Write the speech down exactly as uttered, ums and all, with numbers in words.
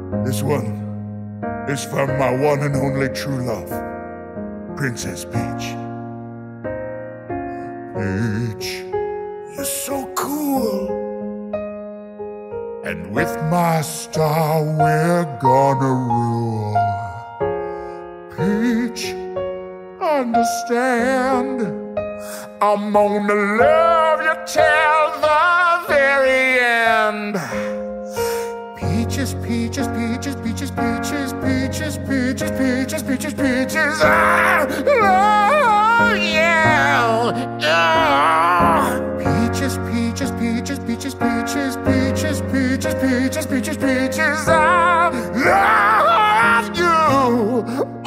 This one is from my one and only true love, Princess Peach. Peach, you're so cool. And with my star we're gonna rule. Peach, understand, I'm gonna love you till the very end. Peaches, peaches, peaches, peaches, peaches, peaches, peaches, peaches, peaches, peaches, I love you. Yeah. Peaches, peaches, peaches, peaches, peaches, peaches, peaches, peaches, peaches, peaches, I love you.